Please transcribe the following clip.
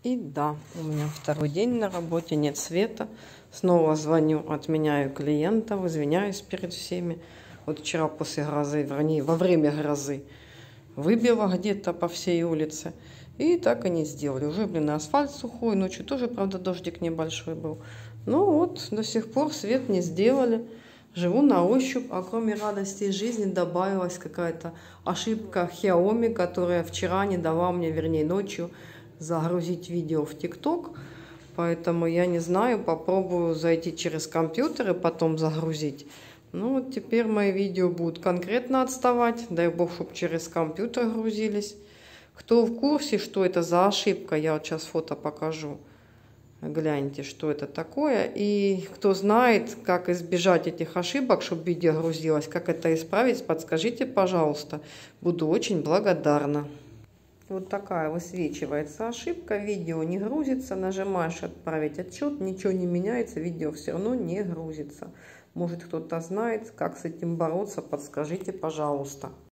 И да, у меня второй день на работе, нет света. Снова звоню, отменяю клиентов, извиняюсь перед всеми. Вот вчера после грозы, во время грозы, выбила где-то по всей улице. И так и не сделали. Уже, асфальт сухой, ночью тоже, правда, дождик небольшой был. Ну вот, до сих пор свет не сделали. Живу на ощупь, а кроме радости жизни добавилась какая-то ошибка Xiaomi, которая вчера не дала мне, вернее ночью, загрузить видео в ТикТок. Поэтому я не знаю, попробую зайти через компьютер и потом загрузить. Ну вот теперь мои видео будут конкретно отставать. Дай бог, чтобы через компьютер грузились. Кто в курсе, что это за ошибка, я вот сейчас фото покажу. Гляньте, что это такое. И кто знает, как избежать этих ошибок, чтобы видео грузилось, как это исправить, подскажите, пожалуйста. Буду очень благодарна. Вот такая высвечивается ошибка, видео не грузится, нажимаешь «Отправить отчет», ничего не меняется, видео все равно не грузится. Может, кто-то знает, как с этим бороться, подскажите, пожалуйста.